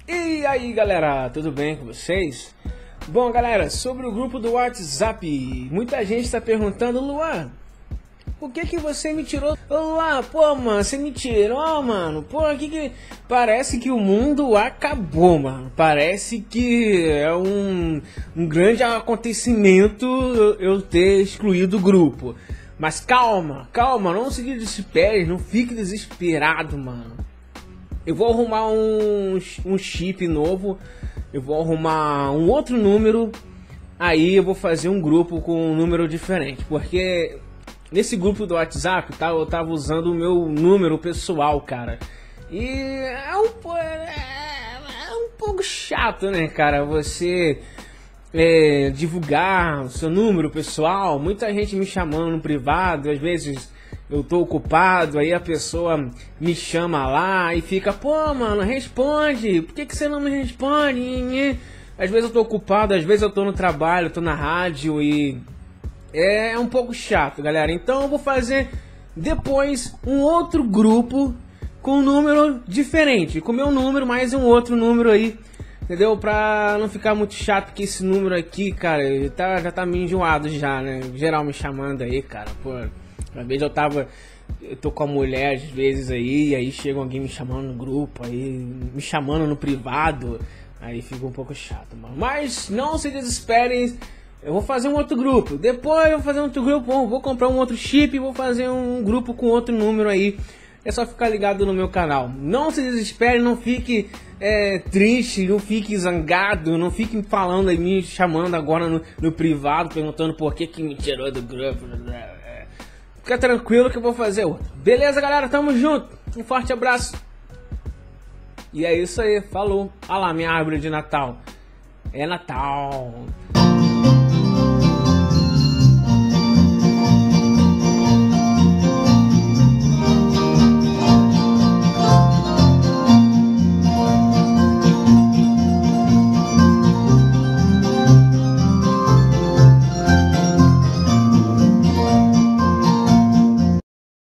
E aí galera, tudo bem com vocês? Bom galera, sobre o grupo do WhatsApp, muita gente está perguntando: Luan, por que você me tirou? Luan, pô mano, você me tirou, mano. Pô, parece que o mundo acabou, mano. Parece que é um grande acontecimento eu ter excluído o grupo. Mas calma, não se desespere, não fique desesperado, mano. Eu vou arrumar um chip novo, eu vou arrumar um outro número, aí eu vou fazer um grupo com um número diferente, porque nesse grupo do WhatsApp eu tava usando o meu número pessoal, cara, e é um pouco chato, né, cara, você divulgar o seu número pessoal, muita gente me chamando no privado, às vezes eu tô ocupado, aí a pessoa me chama lá e fica: pô mano, responde, por que você não me responde? Às vezes eu tô ocupado, às vezes eu tô no trabalho, tô na rádio e é um pouco chato, galera. Então eu vou fazer depois um outro grupo com um número diferente, com meu número mais um outro número aí, entendeu? Pra não ficar muito chato, porque esse número aqui, cara, já tá meio enjoado já, né? Geral me chamando aí, cara, pô. Uma vez eu tô com a mulher às vezes aí, e aí chega alguém me chamando no grupo, aí me chamando no privado, aí fica um pouco chato, mano. Mas não se desesperem, eu vou fazer um outro grupo, depois eu vou fazer um outro grupo, vou comprar um outro chip e vou fazer um grupo com outro número aí. É só ficar ligado no meu canal. Não se desespere, não fique triste, não fique zangado, não fique falando aí, me chamando agora no privado, perguntando por que me tirou do grupo. Fica tranquilo que eu vou fazer outro. Beleza, galera? Tamo junto. Um forte abraço. E é isso aí. Falou. Olha lá minha árvore de Natal. É Natal.